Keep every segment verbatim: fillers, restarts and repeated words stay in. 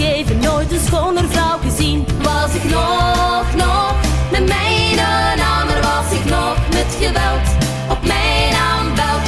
begeven, nooit een schoner vrouw gezien. Was ik nog, nog met mijn namer, was ik nog met geweld op mijn aanbeld.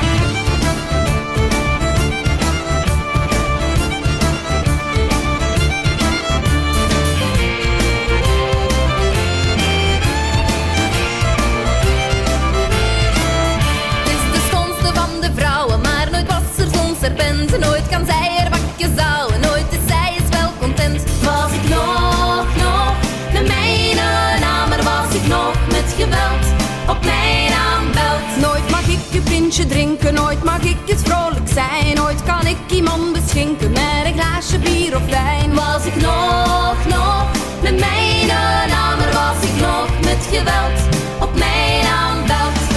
Nooit kan zij er bakjes houden, nooit is zij is wel content. Was ik nog, nog met mijn namer, was ik nog met geweld op mijn aanbeld. Nooit mag ik een pintje drinken, nooit mag ik eens vrolijk zijn. Nooit kan ik iemand beschinken met een glaasje bier of wijn. Was ik nog, nog met mijn namer, was ik nog met geweld op mijn aanbeld.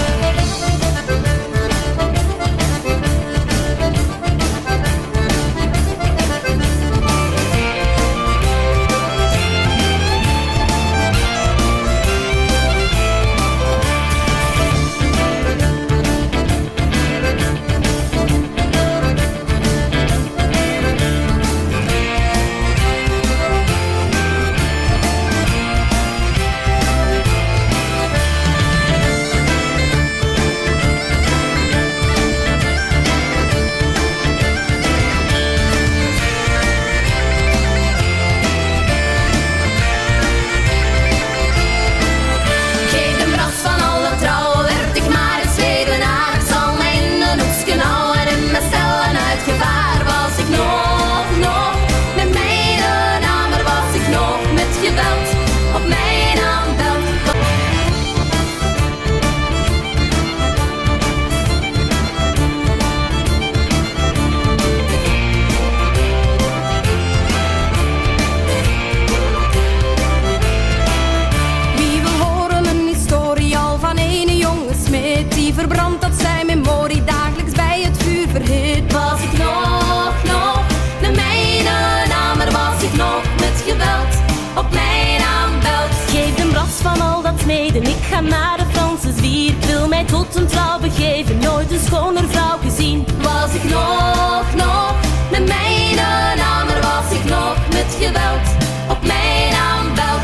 Verbrand dat zijn memorie dagelijks bij het vuur verhit. Was ik nog, nog met mijn namer, was ik nog met geweld op mijn aanbeld. Geef de bras van al dat smeden, ik ga naar de Franse zwier. Ik wil mij tot een trouw begeven, nooit een schoner vrouw gezien. Was ik nog, nog met mijn namer, was ik nog met geweld op mijn aanbeld.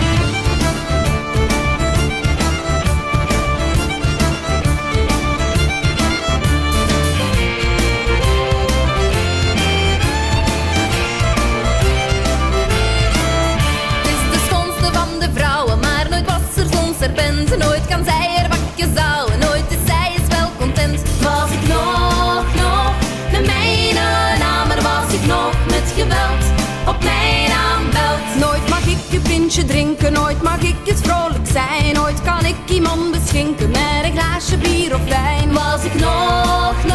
Nooit kan zij er bakjes houden, nooit is zij is wel content. Was ik nog, nog met mijn namer, was ik nog met geweld op mijn aanbeld. Nooit mag ik een pintje drinken, nooit mag ik eens vrolijk zijn. Nooit kan ik iemand beschinken met een glaasje bier of wijn. Was ik nog,